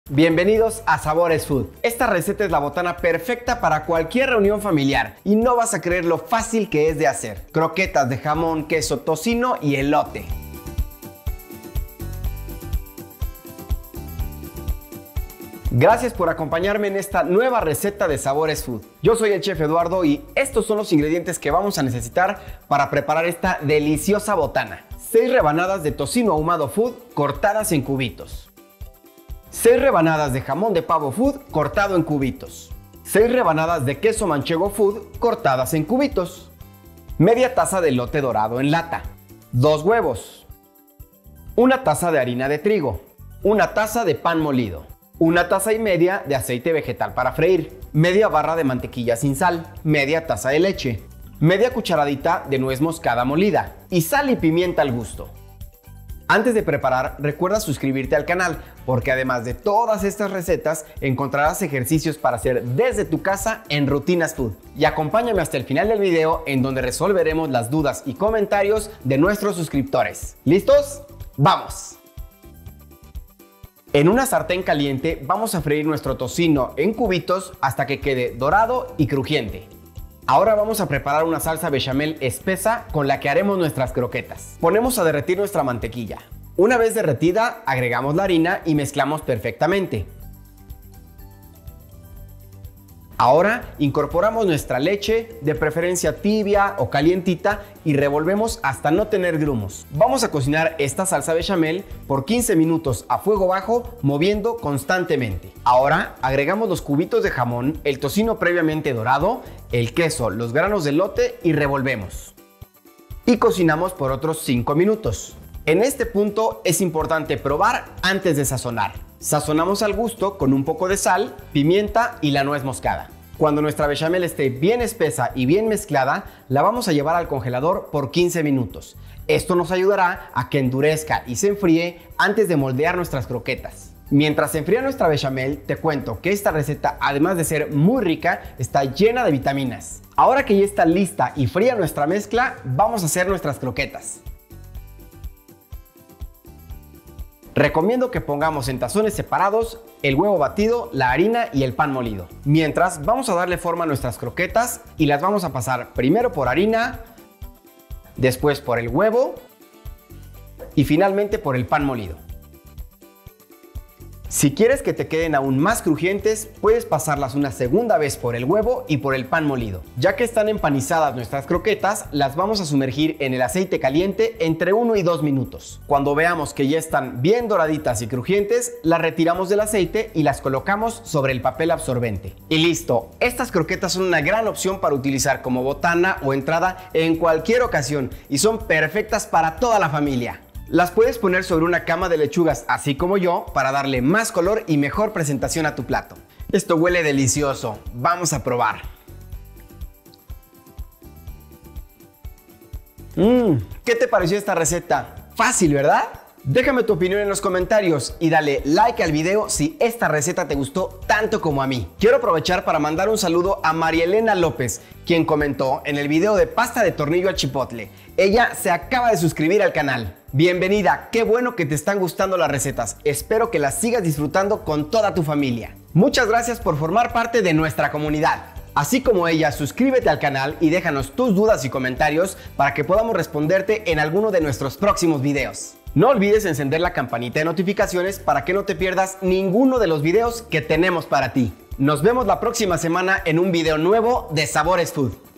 Bienvenidos a Sabores Food. Esta receta es la botana perfecta para cualquier reunión familiar y no vas a creer lo fácil que es de hacer. Croquetas de jamón, queso, tocino y elote. Gracias por acompañarme en esta nueva receta de Sabores Food. Yo soy el chef Eduardo y estos son los ingredientes que vamos a necesitar para preparar esta deliciosa botana. 6 rebanadas de tocino ahumado food cortadas en cubitos. 6 rebanadas de jamón de pavo food cortado en cubitos. 6 rebanadas de queso manchego food cortadas en cubitos. Media taza de elote dorado en lata. 2 huevos. 1 taza de harina de trigo. 1 taza de pan molido. 1 taza y media de aceite vegetal para freír. Media barra de mantequilla sin sal. Media taza de leche. Media cucharadita de nuez moscada molida. Y sal y pimienta al gusto. Antes de preparar, recuerda suscribirte al canal, porque además de todas estas recetas, encontrarás ejercicios para hacer desde tu casa en Rutinas Food. Y acompáñame hasta el final del video, en donde resolveremos las dudas y comentarios de nuestros suscriptores. ¿Listos? ¡Vamos! En una sartén caliente vamos a freír nuestro tocino en cubitos hasta que quede dorado y crujiente. Ahora vamos a preparar una salsa bechamel espesa con la que haremos nuestras croquetas. Ponemos a derretir nuestra mantequilla. Una vez derretida, agregamos la harina y mezclamos perfectamente. Ahora incorporamos nuestra leche, de preferencia tibia o calientita, y revolvemos hasta no tener grumos. Vamos a cocinar esta salsa bechamel por 15 minutos a fuego bajo, moviendo constantemente. Ahora agregamos los cubitos de jamón, el tocino previamente dorado, el queso, los granos de elote y revolvemos. Y cocinamos por otros 5 minutos. En este punto es importante probar antes de sazonar. Sazonamos al gusto con un poco de sal, pimienta y la nuez moscada. Cuando nuestra bechamel esté bien espesa y bien mezclada, la vamos a llevar al congelador por 15 minutos. Esto nos ayudará a que endurezca y se enfríe antes de moldear nuestras croquetas. Mientras se enfría nuestra bechamel, te cuento que esta receta, además de ser muy rica, está llena de vitaminas. Ahora que ya está lista y fría nuestra mezcla, vamos a hacer nuestras croquetas. Recomiendo que pongamos en tazones separados el huevo batido, la harina y el pan molido. Mientras, vamos a darle forma a nuestras croquetas y las vamos a pasar primero por harina, después por el huevo y finalmente por el pan molido. Si quieres que te queden aún más crujientes, puedes pasarlas una segunda vez por el huevo y por el pan molido. Ya que están empanizadas nuestras croquetas, las vamos a sumergir en el aceite caliente entre 1 y 2 minutos. Cuando veamos que ya están bien doraditas y crujientes, las retiramos del aceite y las colocamos sobre el papel absorbente. Y listo, estas croquetas son una gran opción para utilizar como botana o entrada en cualquier ocasión y son perfectas para toda la familia. Las puedes poner sobre una cama de lechugas, así como yo, para darle más color y mejor presentación a tu plato. Esto huele delicioso. Vamos a probar. ¿Qué te pareció esta receta? Fácil, ¿verdad? Déjame tu opinión en los comentarios y dale like al video si esta receta te gustó tanto como a mí. Quiero aprovechar para mandar un saludo a María Elena López, quien comentó en el video de pasta de tornillo al chipotle. Ella se acaba de suscribir al canal. Bienvenida, qué bueno que te están gustando las recetas. Espero que las sigas disfrutando con toda tu familia. Muchas gracias por formar parte de nuestra comunidad. Así como ella, suscríbete al canal y déjanos tus dudas y comentarios para que podamos responderte en alguno de nuestros próximos videos. No olvides encender la campanita de notificaciones para que no te pierdas ninguno de los videos que tenemos para ti. Nos vemos la próxima semana en un video nuevo de Sabores Food.